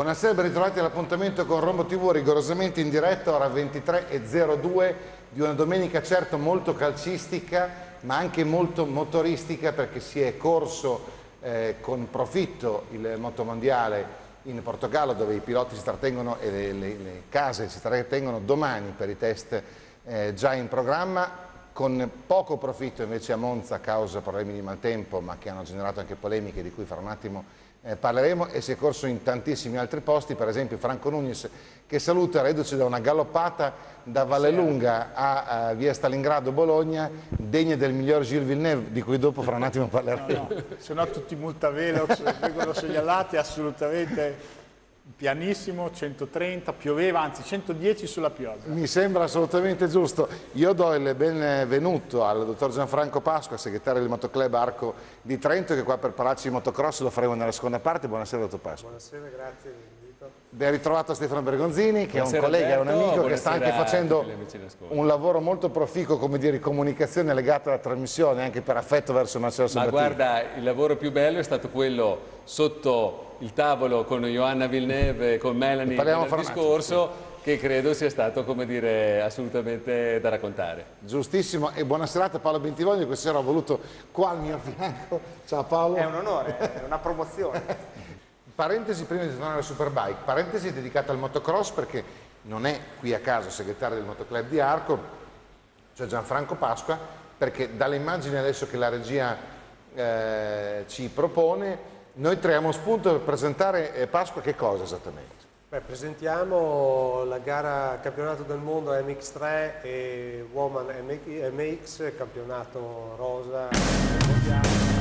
Buonasera, ben ritrovati all'appuntamento con Rombo TV, rigorosamente in diretta, ora 23:02 di una domenica certo molto calcistica, ma anche molto motoristica, perché si è corso con profitto il motomondiale in Portogallo, dove i piloti si trattengono e le case si trattengono domani per i test già in programma, con poco profitto invece a Monza a causa problemi di maltempo, ma che hanno generato anche polemiche di cui fra un attimo parleremo, e si è corso in tantissimi altri posti, per esempio Franco Nunez, che saluta reduce da una galoppata da Vallelunga a via Stalingrado Bologna, degna del miglior Gilles Villeneuve, di cui dopo fra un attimo parleremo. No, se no tutti molto veloci, vengono segnalati assolutamente pianissimo, 130, pioveva, anzi 110 sulla pioggia. Mi sembra assolutamente giusto. Io do il benvenuto al dottor Gianfranco Pasqua, segretario del Motoclub Arco di Trento, che è qua per parlarci di motocross, lo faremo nella seconda parte. Buonasera dottor Pasqua. Buonasera, grazie dell'invito. Ben ritrovato Stefano Bergonzini, che Buonasera, è un collega e un amico che sta anche facendo un lavoro molto proficuo, come dire, di comunicazione legato alla trasmissione, anche per affetto verso Marcello Sabatini. Ma guarda, il lavoro più bello è stato quello sotto il tavolo con Johanna Villeneuve e con Melanie nel discorso, sì, che credo sia stato, come dire, assolutamente da raccontare. Giustissimo, e buona serata Paolo Bentivoglio, questa sera ho voluto qua al mio fianco. Ciao Paolo. È un onore, è una promozione. Parentesi prima di tornare alla Superbike, parentesi dedicata al motocross, perché non è qui a caso segretario del Motoclub di Arco, cioè Gianfranco Pasqua, perché dalle immagini adesso che la regia ci propone, noi traiamo spunto per presentare Pasqua che cosa esattamente? Beh, presentiamo la gara campionato del mondo MX3 e Woman MX, campionato rosa mondiale.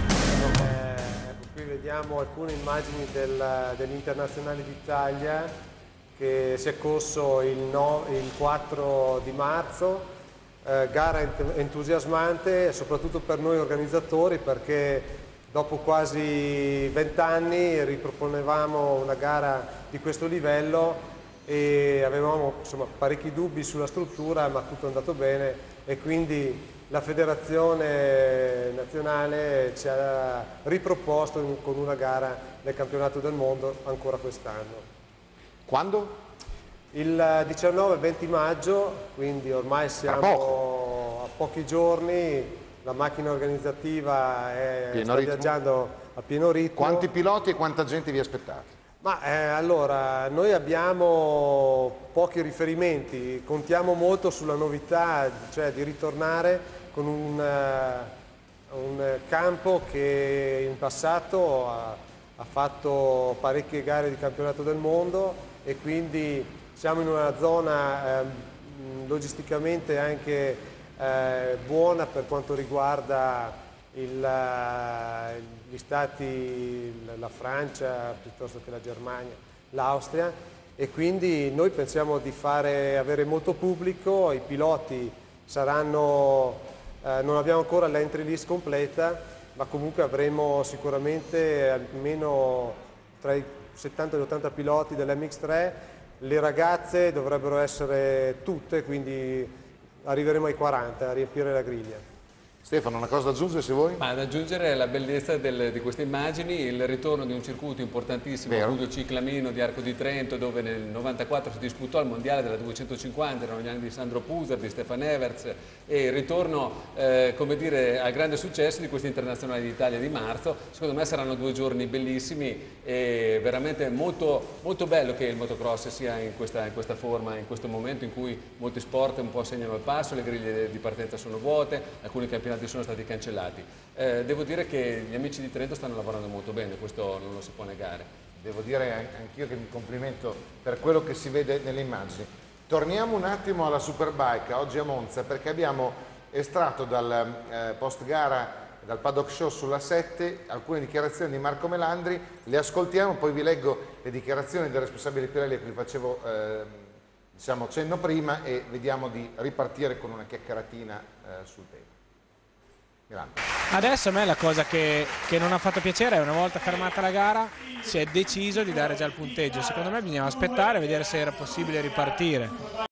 Qui vediamo alcune immagini dell'Internazionale d'Italia che si è corso il 4 di marzo, gara entusiasmante soprattutto per noi organizzatori, perché dopo quasi 20 anni riproponevamo una gara di questo livello e avevamo insomma parecchi dubbi sulla struttura, ma tutto è andato bene e quindi la federazione nazionale ci ha riproposto con una gara del campionato del mondo ancora quest'anno. Quando? Il 19-20 maggio, quindi ormai siamo a pochi giorni. La macchina organizzativa sta viaggiando a pieno ritmo. Quanti piloti e quanta gente vi aspettate? Ma allora, noi abbiamo pochi riferimenti, contiamo molto sulla novità, cioè di ritornare con un campo che in passato ha fatto parecchie gare di campionato del mondo e quindi siamo in una zona logisticamente anche buona per quanto riguarda gli stati, la Francia piuttosto che la Germania, l'Austria, e quindi noi pensiamo di avere molto pubblico. I piloti saranno, non abbiamo ancora l'entry list completa, ma comunque avremo sicuramente almeno tra i 70 e gli 80 piloti dell'MX3. Le ragazze dovrebbero essere tutte, quindi arriveremo ai 40 a riempire la griglia. Stefano, una cosa da aggiungere se vuoi? Ma da aggiungere la bellezza di queste immagini, il ritorno di un circuito importantissimo, appunto il Ciclamino di Arco di Trento, dove nel 94 si disputò il mondiale della 250, erano gli anni di Sandro Puser, di Stefan Everts, e il ritorno, come dire, al grande successo di questi internazionali d'Italia di marzo. Secondo me saranno 2 giorni bellissimi e veramente molto, molto bello che il motocross sia in questa forma, in questo momento in cui molti sport un po' segnano il passo, le griglie di partenza sono vuote, alcuni campionati sono stati cancellati. Devo dire che gli amici di Trento stanno lavorando molto bene, questo non lo si può negare. Devo dire anch'io che mi complimento per quello che si vede nelle immagini. Torniamo un attimo alla Superbike, oggi a Monza, perché abbiamo estratto dal post gara, dal paddock show sulla 7, alcune dichiarazioni di Marco Melandri, le ascoltiamo, poi vi leggo le dichiarazioni del responsabile Pirelli a cui facevo diciamo, cenno prima, e vediamo di ripartire con una chiacchieratina sul tema. Adesso a me la cosa che non ha fatto piacere è, una volta fermata la gara si è deciso di dare già il punteggio. Secondo me bisognava aspettare e vedere se era possibile ripartire.